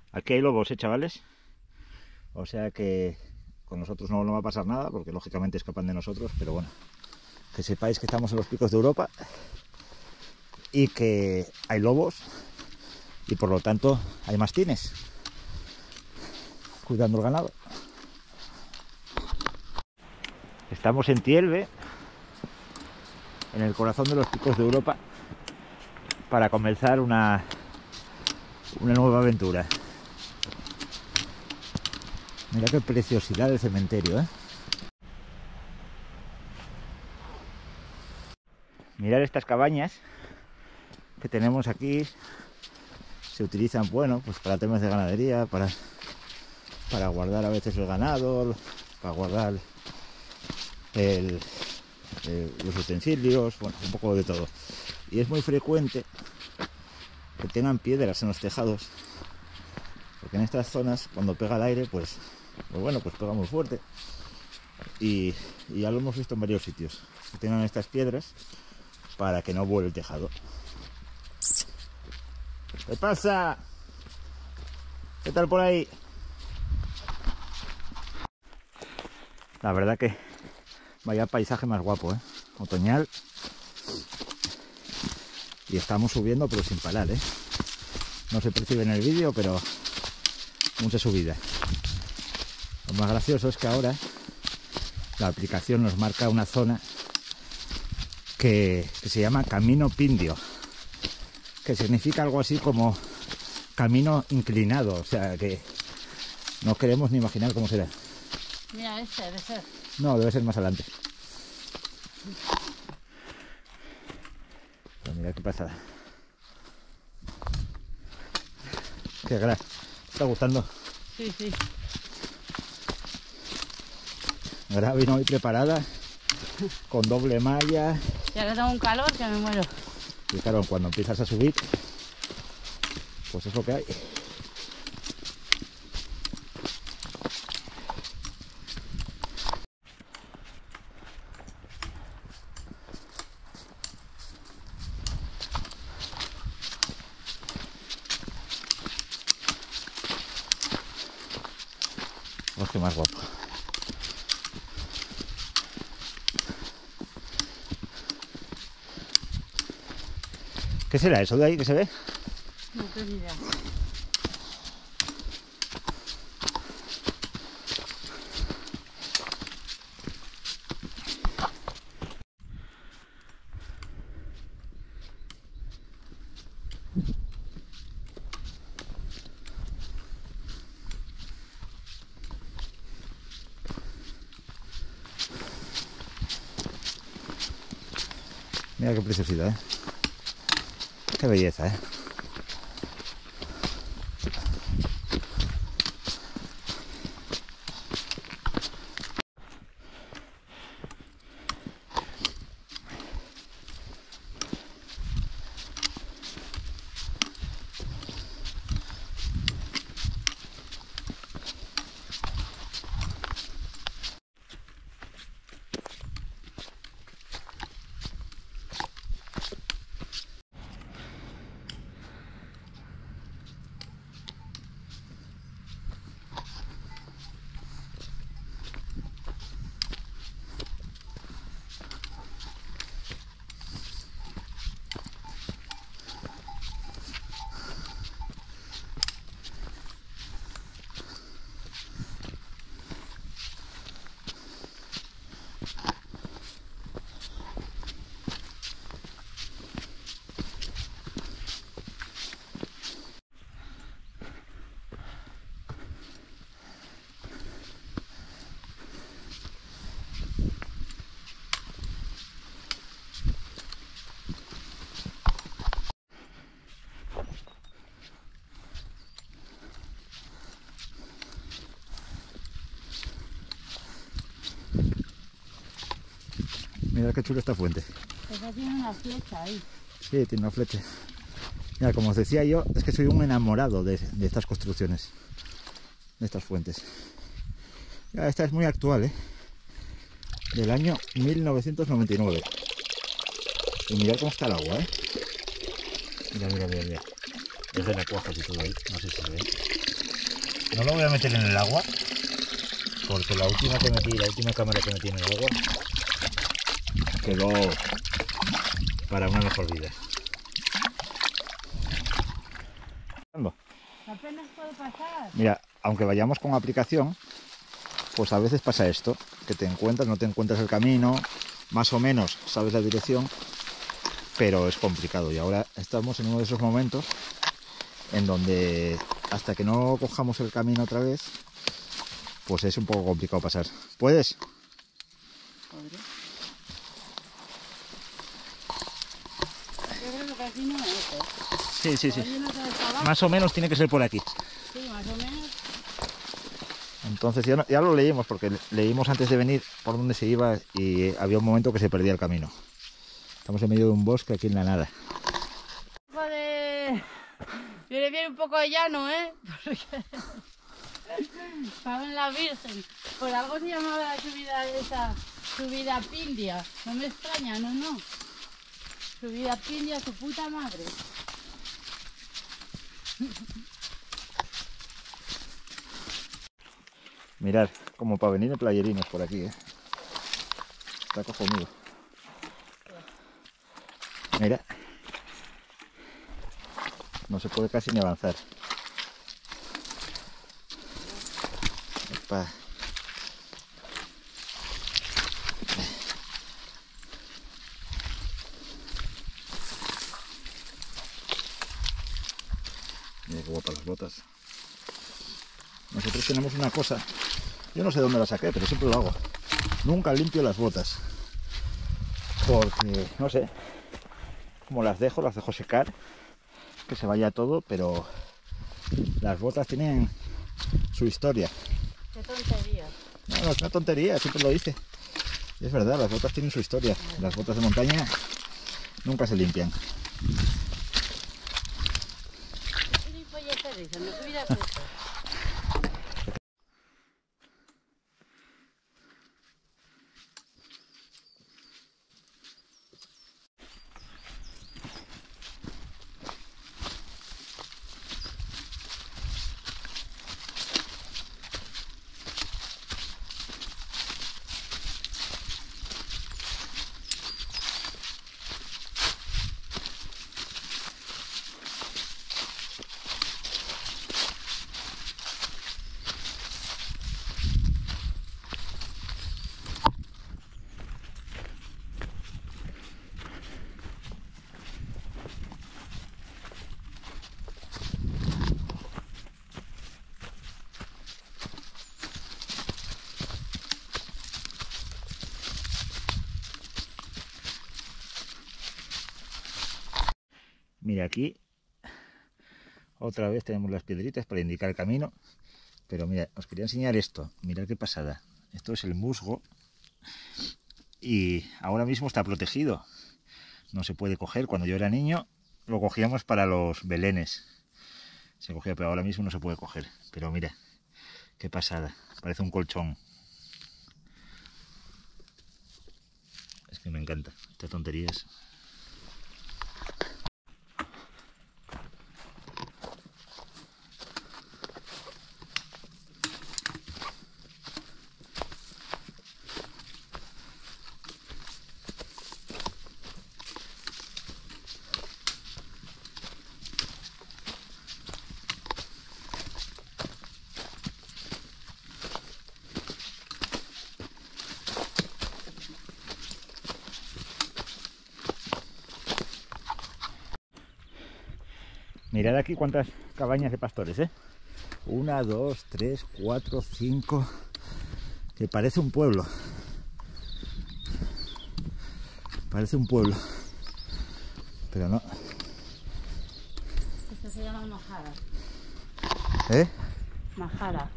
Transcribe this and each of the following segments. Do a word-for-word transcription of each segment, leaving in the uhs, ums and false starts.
Aquí hay lobos, ¿eh, chavales? O sea que con nosotros no, no va a pasar nada, porque lógicamente escapan de nosotros, pero bueno, que sepáis que estamos en los picos de Europa y que hay lobos y por lo tanto hay mastines cuidando el ganado. Estamos en Tielve, en el corazón de los picos de Europa, para comenzar una, una nueva aventura. Mira qué preciosidad del cementerio, ¿eh? Mirad estas cabañas que tenemos aquí. Se utilizan, bueno, pues para temas de ganadería, para, para guardar a veces el ganado, para guardar el, el, los utensilios, bueno, un poco de todo. Y es muy frecuente que tengan piedras en los tejados, porque en estas zonas, cuando pega el aire, pues, pues bueno, pues pega muy fuerte. Y, y ya lo hemos visto en varios sitios, que tengan estas piedras para que no vuele el tejado. ¿Qué pasa? ¿Qué tal por ahí? La verdad que vaya paisaje más guapo, ¿eh? Otoñal. Y estamos subiendo pero sin parar, ¿eh? No se percibe en el vídeo, pero mucha subida. Lo más gracioso es que ahora la aplicación nos marca una zona que, que se llama Camino Pindio, que significa algo así como camino inclinado, o sea que no queremos ni imaginar cómo será. Mira, este debe ser. No, debe ser más adelante. Pero mira qué pasada. Qué gran. ¿Te está gustando? Sí, sí. Ahora vino hoy preparada con doble malla. Ya que tengo un calor que me muero. Y claro, cuando empiezas a subir, pues es lo que hay. Pues qué más guapo. ¿Qué será eso de ahí que se ve? No tengo ni idea. Mira qué preciosidad, ¿eh? Qué belleza, ¿eh? Mira qué chula esta fuente. Esa tiene una flecha ahí. Sí, tiene una flecha. Mira, como os decía yo, es que soy un enamorado de, de estas construcciones, de estas fuentes. Ya, esta es muy actual, ¿eh? Del año mil novecientos noventa y nueve. Y mirad cómo está el agua, ¿eh? Mira, mira, mira, mira. Desde la cuaja y todo ahí, no sé si se ve. No lo voy a meter en el agua, porque la última que metí, la última cámara que metí en el agua, quedó para una mejor vida. Apenas puedo pasar. Mira, aunque vayamos con aplicación, pues a veces pasa esto, que te encuentras, no te encuentras el camino, más o menos sabes la dirección, pero es complicado. Y ahora estamos en uno de esos momentos en donde hasta que no cojamos el camino otra vez, pues es un poco complicado pasar. ¿Puedes? ¿Podré? Yo creo que aquí no es, ¿eh? Sí, sí, sí. Ahí no se estaba. Más o menos tiene que ser por aquí. Sí, más o menos. Entonces ya, no- ya lo leímos, porque leímos antes de venir por dónde se iba y había un momento que se perdía el camino. Estamos en medio de un bosque aquí en la nada. Un poco de... Viene bien un poco de llano, ¿eh? Porque... Pago en la Virgen. Por algo se llamaba la subida esa, subida Pindia. No me extraña, no, no. Subida Pindia, su puta madre. Mirad, como para venir en playerinos por aquí, ¿eh? Está cojonudo. Mira. No se puede casi ni avanzar. Epa. Mira qué guapas las botas. Nosotros tenemos una cosa, yo no sé dónde la saqué, pero siempre lo hago. Nunca limpio las botas. Porque, no sé, como las dejo, las dejo secar, que se vaya todo, pero las botas tienen su historia. Qué tontería. No, no es una tontería, siempre lo hice. Y es verdad, las botas tienen su historia. Las botas de montaña nunca se limpian. ¿Qué gilipolleces dicen? No subirás esto. Mira, aquí otra vez tenemos las piedritas para indicar el camino. Pero mira, os quería enseñar esto. Mirad qué pasada. Esto es el musgo. Y ahora mismo está protegido. No se puede coger. Cuando yo era niño lo cogíamos para los belenes. Se cogía, pero ahora mismo no se puede coger. Pero mira, qué pasada. Parece un colchón. Es que me encanta. Estas tonterías. Mirad aquí cuántas cabañas de pastores, ¿eh? Una, dos, tres, cuatro, cinco. Que parece un pueblo. Parece un pueblo. Pero no. Esto se llama majara. ¿Eh? Majara.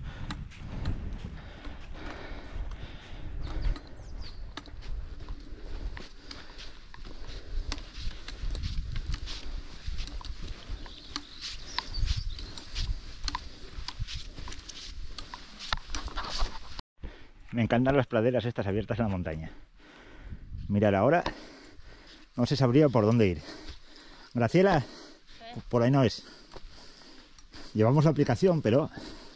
Me encantan las praderas estas abiertas en la montaña. Mirad, ahora no se sabría por dónde ir. Graciela, ¿Eh? por ahí no es. Llevamos la aplicación, pero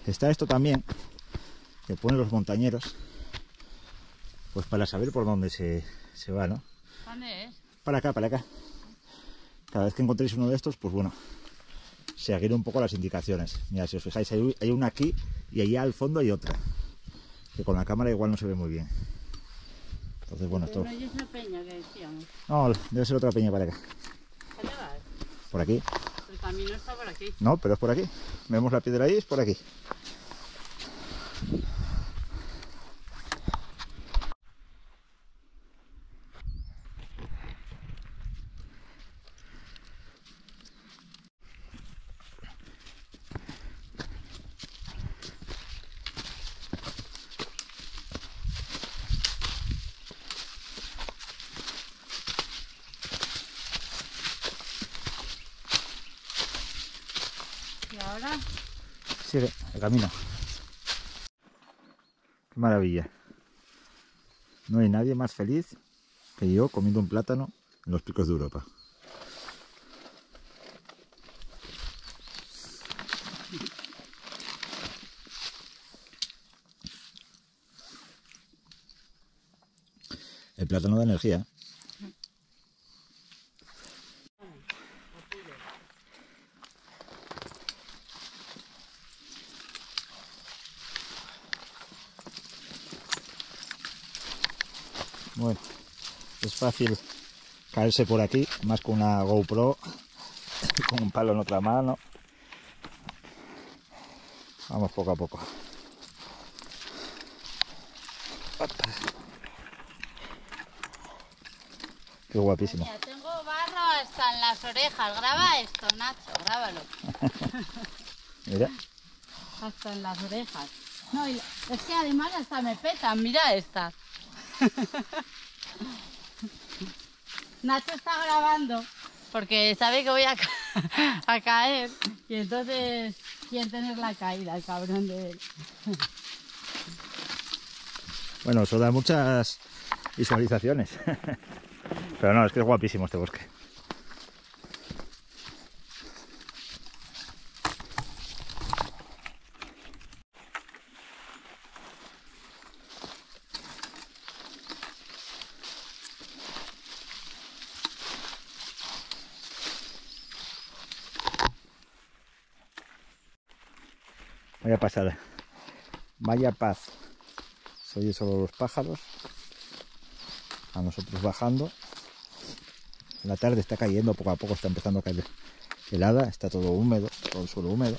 Está esto también, que ponen los montañeros, pues para saber por dónde se, se va, ¿no? ¿Dónde es? Para acá, para acá. Cada vez que encontréis uno de estos, pues bueno, seguir un poco las indicaciones. Mira, si os fijáis, hay, hay una aquí y allá al fondo hay otra, que con la cámara igual no se ve muy bien. Entonces, bueno, Pero esto... no hay esa peña que decíamos. No, debe ser otra peña para acá. ¿Dónde vas? Por aquí. El camino está por aquí. No, pero es por aquí. Vemos la piedra ahí, es por aquí. ¿Y ahora? Sigue el camino. Qué maravilla. No hay nadie más feliz que yo comiendo un plátano en los picos de Europa. El plátano da energía. Bueno, es fácil caerse por aquí, más con una GoPro, con un palo en otra mano. Vamos poco a poco. Qué guapísimo. Mira, tengo barro hasta en las orejas. Graba esto, Nacho, grábalo. Mira. Hasta en las orejas. No, y es que además hasta me petan, mira esta. Nacho está grabando porque sabe que voy a, ca a caer y entonces quiere tener la caída, el cabrón de él. Bueno, eso da muchas visualizaciones. Pero no, es que es guapísimo este bosque. Vaya pasada. Vaya paz. Se oye solo los pájaros. A nosotros bajando. La tarde está cayendo, poco a poco está empezando a caer helada. Está todo húmedo, todo el suelo húmedo.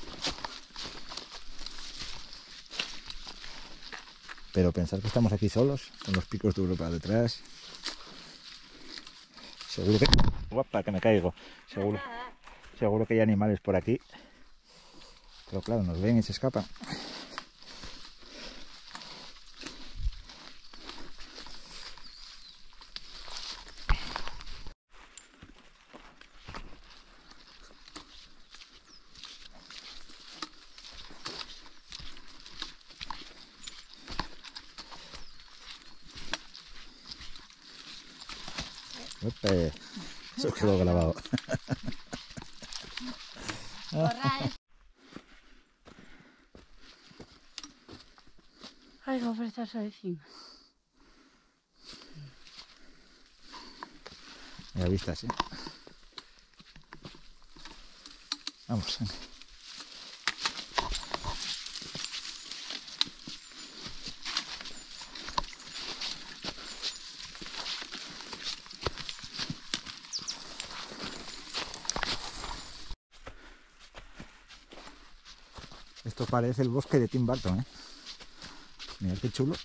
Pero pensar que estamos aquí solos, con los picos de Europa detrás. Seguro que... Guapa, que me caigo. Seguro, seguro que hay animales por aquí. Pero claro, nos ven y se escapan. Ope, eso quedó grabado. Ay, cómo prestas encima. Ya vista, sí. Vamos. Esto parece el bosque de Tim Burton, ¿eh? Mirad qué chulo.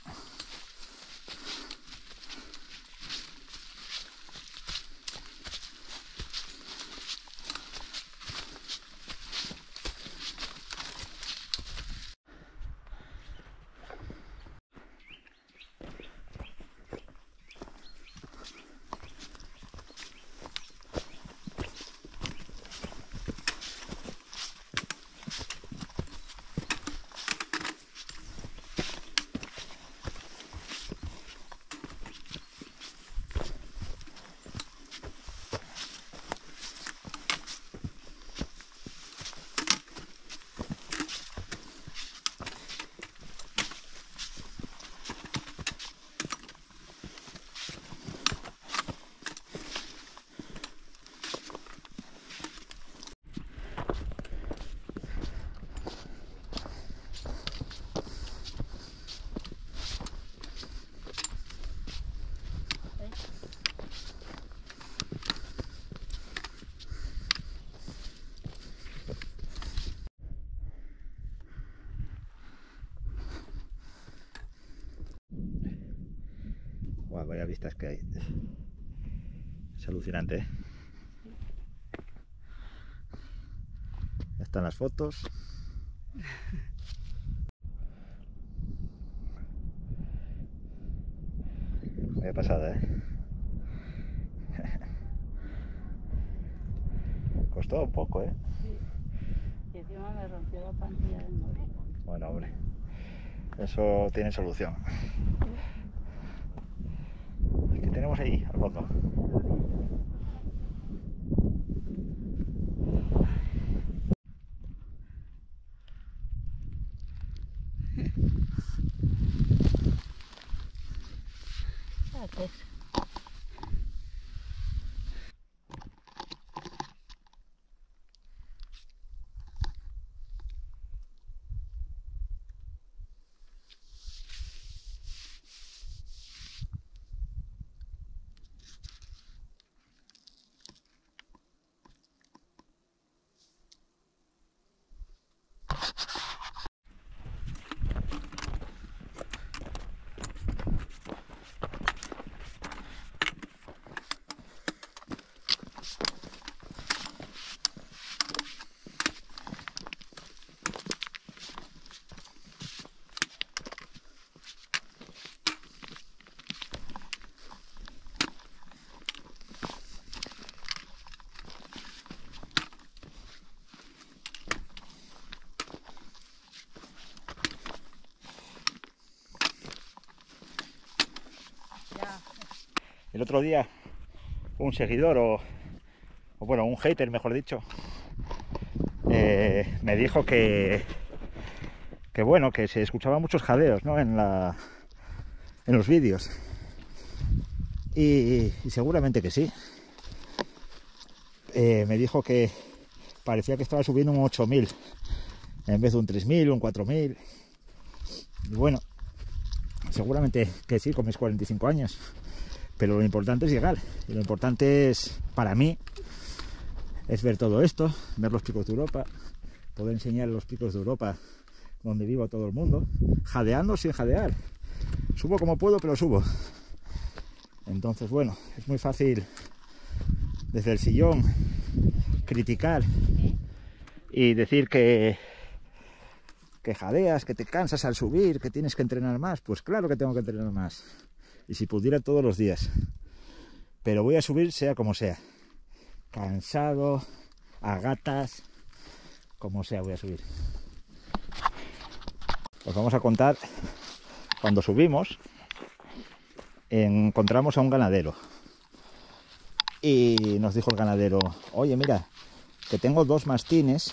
vaya vistas que hay. Es alucinante, ¿eh? Ya están las fotos. Vaya pasada, ¿eh? Costó un poco, ¿eh? Sí. Y encima me rompió la pantalla del móvil. Bueno, hombre, eso tiene solución. ¿Qué tenemos ahí al fondo? Gracias. El otro día un seguidor o, o bueno, un hater, mejor dicho, eh, me dijo que que bueno, que se escuchaban muchos jadeos, ¿no? en la en los vídeos y, y seguramente que sí. Eh, me dijo que parecía que estaba subiendo un ocho mil en vez de un tres mil, un cuatro mil. Y bueno, seguramente que sí, con mis cuarenta y cinco años. Pero lo importante es llegar. Y lo importante es, para mí, es ver todo esto, ver los picos de Europa, poder enseñar los picos de Europa donde vivo a todo el mundo, jadeando sin jadear. Subo como puedo, pero subo. Entonces, bueno, es muy fácil desde el sillón criticar y decir que que jadeas, que te cansas al subir, que tienes que entrenar más. Pues claro que tengo que entrenar más. Y si pudiera todos los días. Pero voy a subir sea como sea. Cansado, a gatas, como sea voy a subir. Os vamos a contar, cuando subimos, encontramos a un ganadero. Y nos dijo el ganadero, oye mira, que tengo dos mastines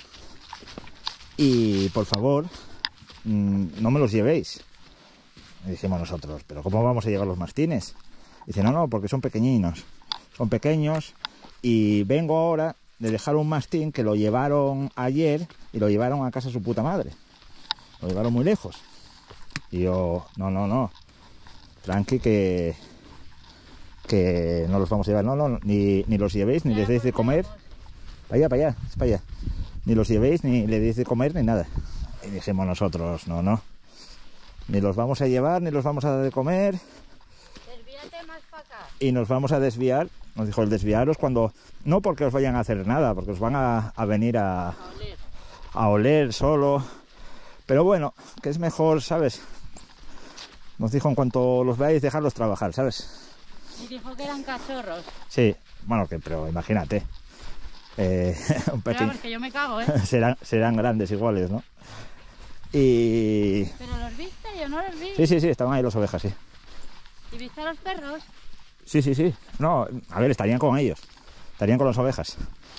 y por favor, mmm, no me los llevéis. Y dijimos nosotros, ¿pero cómo vamos a llevar los mastines? Dice, no, no, porque son pequeñinos. Son pequeños y vengo ahora de dejar un mastín que lo llevaron ayer y lo llevaron a casa de su puta madre. Lo llevaron muy lejos. Y yo, no, no, no. Tranqui que, que no los vamos a llevar. No, no, ni, ni los llevéis, ni les deis de comer. Para allá, para allá, es para allá. Ni los llevéis, ni le deis de comer, ni nada. Y dijimos nosotros, no, no. Ni los vamos a llevar, ni los vamos a dar de comer. Desvíate más para acá. Y nos vamos a desviar. Nos dijo el desviaros cuando... No porque os vayan a hacer nada, porque os van a, a venir a, A oler. a oler solo. Pero bueno, que es mejor, ¿sabes? Nos dijo en cuanto los veáis, dejarlos trabajar, ¿sabes? Y dijo que eran cachorros. Sí, bueno, que pero imagínate. Eh, un Pero pequeño... vamos, que yo me cago, ¿eh? serán, serán grandes iguales, ¿no? Y... ¿Pero los viste? Yo no los vi. Sí, sí, sí, estaban ahí las ovejas, sí. ¿Y viste a los perros? Sí, sí, sí. No, a ver, estarían con ellos. Estarían con las ovejas.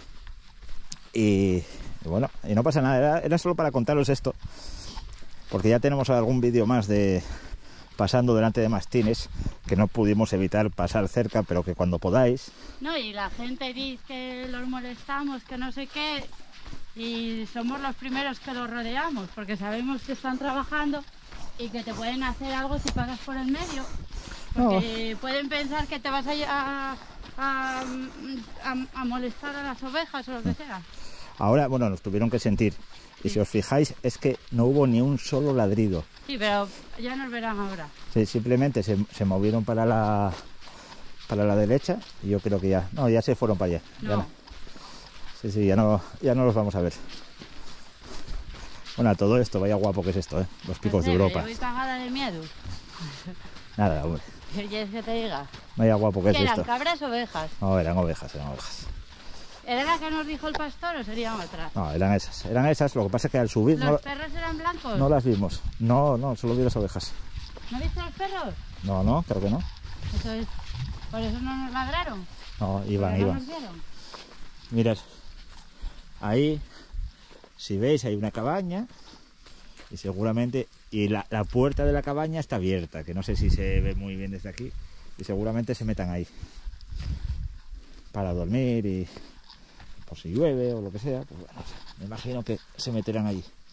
Y, y bueno, y no pasa nada. Era, era solo para contaros esto. Porque ya tenemos algún vídeo más de pasando delante de mastines que no pudimos evitar pasar cerca, pero que cuando podáis... No, y la gente dice que los molestamos, que no sé qué. Y somos los primeros que los rodeamos, porque sabemos que están trabajando y que te pueden hacer algo si pasas por el medio. Porque oh. pueden pensar que te vas a, a, a, a, a molestar a las ovejas o lo que sea. Ahora, bueno, nos tuvieron que sentir. Y si os fijáis, es que no hubo ni un solo ladrido. Sí, pero ya nos verán ahora. Sí, simplemente se, se movieron para la para la derecha y yo creo que ya... No, ya se fueron para allá. No. Ya no. Sí, sí, ya no, ya no los vamos a ver. Bueno, a todo esto, vaya guapo que es esto, ¿eh? Los picos No sé, de Europa. Yo voy cagada de miedo. Nada, hombre. ¿Qué quieres que te diga? Vaya guapo que es ¿Qué eran, esto. cabras o ovejas? No, eran ovejas, eran ovejas. ¿Era la que nos dijo el pastor o serían otras? No, eran esas, eran esas. Lo que pasa es que al subir ¿Los no, perros eran blancos? no las vimos. No, no, solo vi las ovejas. ¿No viste los perros? No, no, creo que no. Eso es. ¿Por eso no nos ladraron? No, ¿Por iban, qué no iban. nos vieron? Mirad, ahí, si veis, hay una cabaña y seguramente, y la, la puerta de la cabaña está abierta, que no sé si se ve muy bien desde aquí, y seguramente se metan ahí para dormir y por si llueve o lo que sea, pues bueno, me imagino que se meterán allí.